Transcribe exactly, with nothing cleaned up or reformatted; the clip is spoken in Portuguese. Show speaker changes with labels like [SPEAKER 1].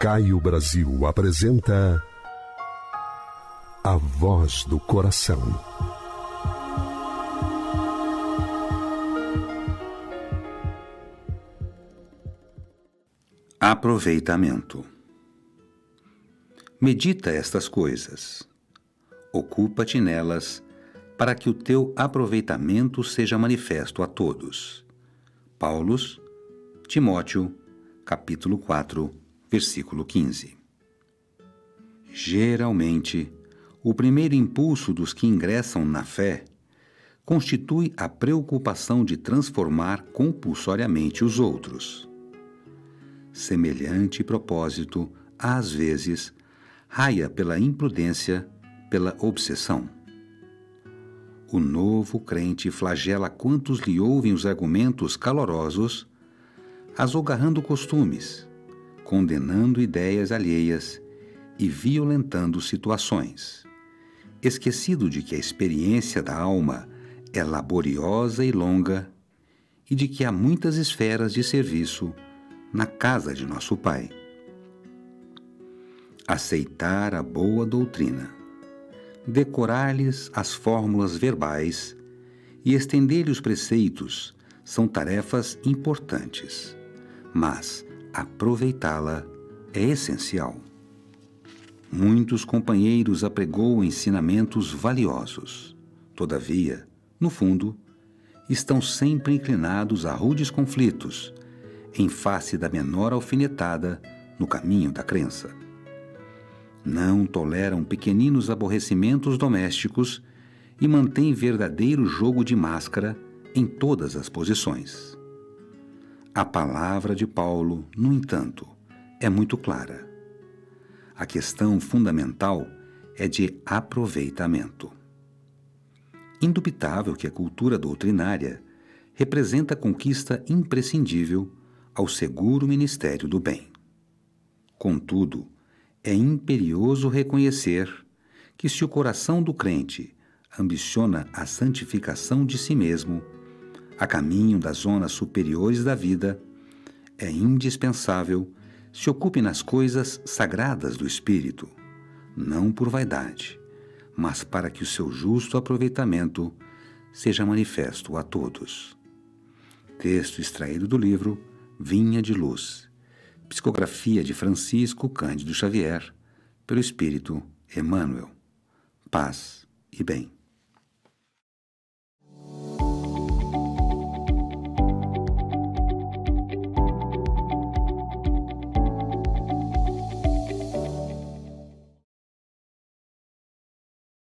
[SPEAKER 1] Caio Brasil apresenta A Voz do Coração.
[SPEAKER 2] Aproveitamento. Medita estas coisas. Ocupa-te nelas, para que o teu aproveitamento seja manifesto a todos. Paulo, Timóteo, capítulo quatro, versículo quinze. Geralmente, o primeiro impulso dos que ingressam na fé constitui a preocupação de transformar compulsoriamente os outros. Semelhante propósito, às vezes, raia pela imprudência, pela obsessão. O novo crente flagela quantos lhe ouvem os argumentos calorosos, azogarrando costumes, condenando ideias alheias e violentando situações, esquecido de que a experiência da alma é laboriosa e longa e de que há muitas esferas de serviço na casa de nosso Pai. Aceitar a boa doutrina, decorar-lhes as fórmulas verbais e estender-lhe os preceitos são tarefas importantes, mas aproveitá-la é essencial. Muitos companheiros apregoam ensinamentos valiosos. Todavia, no fundo, estão sempre inclinados a rudes conflitos, em face da menor alfinetada no caminho da crença. Não toleram pequeninos aborrecimentos domésticos e mantêm verdadeiro jogo de máscara em todas as posições. A palavra de Paulo, no entanto, é muito clara. A questão fundamental é de aproveitamento. Indubitável que a cultura doutrinária representa a conquista imprescindível ao seguro ministério do bem. Contudo, é imperioso reconhecer que se o coração do crente ambiciona a santificação de si mesmo, a caminho das zonas superiores da vida, é indispensável se ocupe nas coisas sagradas do Espírito, não por vaidade, mas para que o seu justo aproveitamento seja manifesto a todos. Texto extraído do livro Vinha de Luz, psicografia de Francisco Cândido Xavier, pelo Espírito Emmanuel. Paz e bem.